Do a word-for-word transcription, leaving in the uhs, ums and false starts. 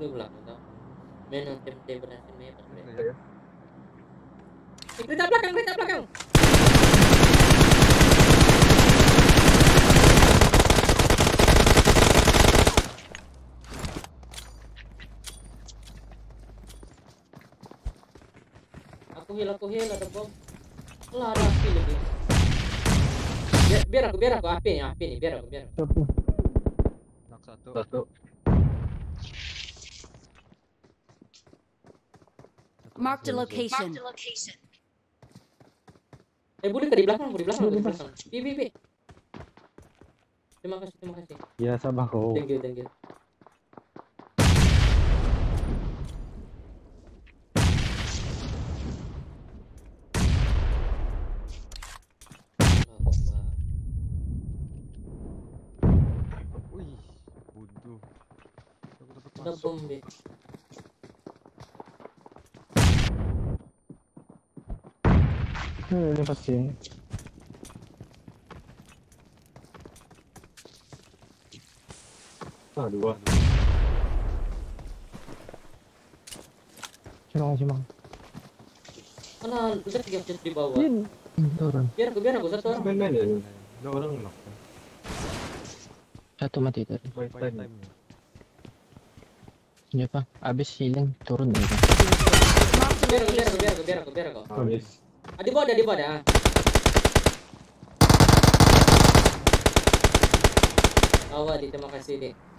di belakang tau. Main non tem tem berhasil main pas main. Ya. Kereta belakang, kereta belakang. Aku heal, aku heal, ada bom. Lah ada api lagi. Biar, biar aku, biar aku api nih, api nih, biar aku, biar aku. Satu. Nak satu. Satu. Marked a location. Eh, boleh ke di belakang, di belakang, di belakang. Pi, pi, pi. Terima kasih, terima kasih. Ya sabar kau. Thank you, thank you. Wih, buntu. Aku dapat Ada masuk. bom deh. Hmm, ini pasti. Ah, dua. Cuma cuma. Mana udah tiga puluh di bawah. Ini turun. Biar aku, biar aku satu orang. Main-main ya. Dua orang nak. Satu mati tadi. Fight time. Ya pak, abis healing turun ya. Biar aku, biar aku, biar aku, biar aku, biar aku. Habis. Ah, di bawah ada, di bawah ada. ah. Awal di, terima kasih deh.